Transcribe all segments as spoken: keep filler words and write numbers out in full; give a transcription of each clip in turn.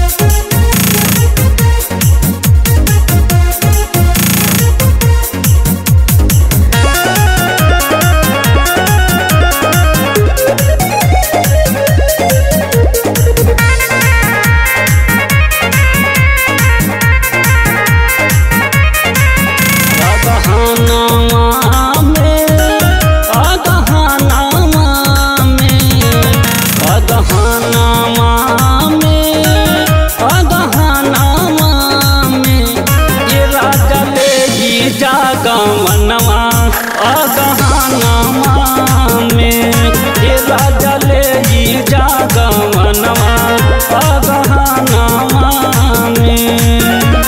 गवनवा अगहनवा में ये राजा लेजा गवनवा अगहनवा में।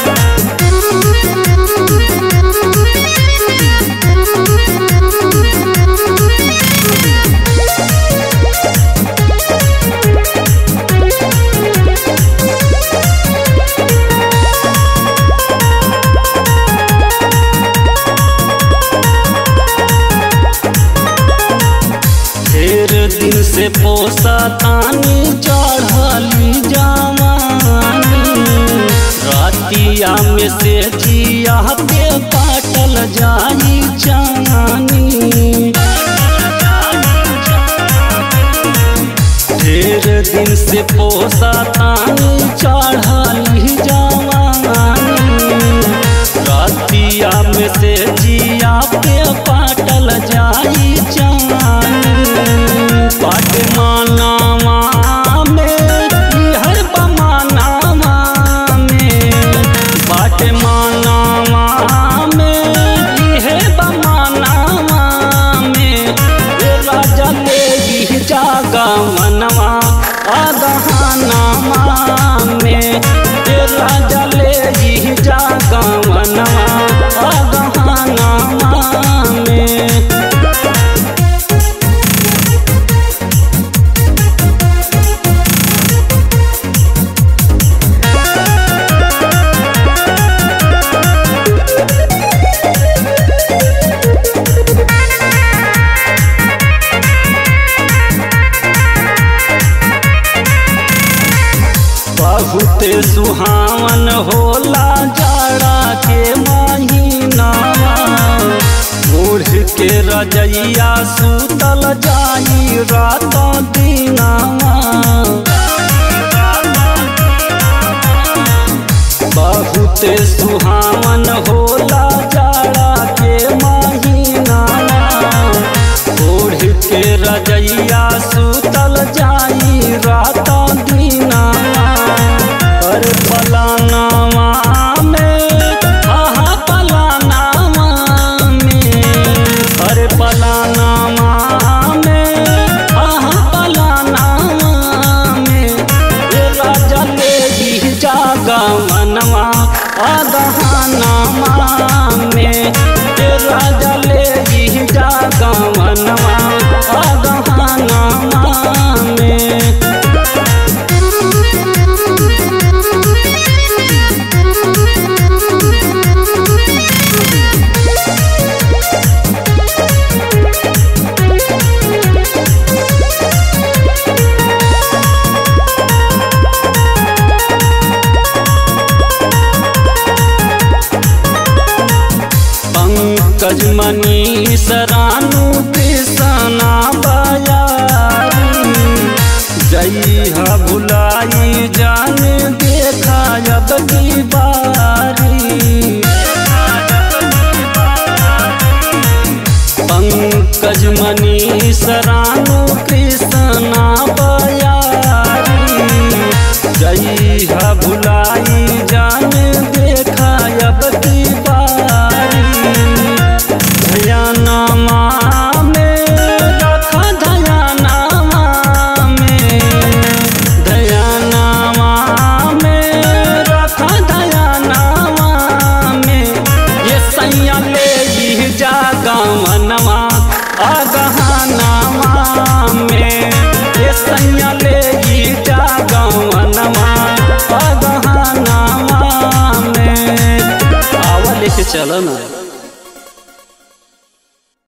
दिन से पोसा तानी चढ़ली जवानी रातिया में से जिया पे पाटल जाई चानी। ढेर दिन से पोसा तानी चढ़ली जवानी रातिया में से जिया पे पाटल जाई चानी। बाट मानावा में हर बमानावा में बाट मानावा में है बमानावा में ये राजा ले जा गवनवा अगहनवा में ये राजा ले जा गवनवा अगहनवा में। बहुत सुहावन होला जाड़ा के महीनावा ओढ़ के रजैया सुतल जाई रात दिनावा। बहुत सुहावन होला जाड़ा के महीनावा ओढ़ के रजैया सुतल जाई रात दिनावा। अरे पलानावा में आहा पलानावा में अरे पलानावा में आहा पलानावा में ये राजा ले जा गवनवा अगहनवा में ये राजा ले जा गवनवा अगहनवा में। पंकज मनीष रानू कृष्णा बयारी जइहा भुलाई जान देखा अब की बारी। पंकज मनीष रानू कृष्णा बयारी जइहा भुलाई जान देखा अब की बारी। धयानामा में रखा धयानामा में धयानामा में रखा धयानामा में ये सैया ले जा गवनवा अगहनवा में ये सैया ले जा गवनवा अगहनवा में। आवा लेके चलो ना।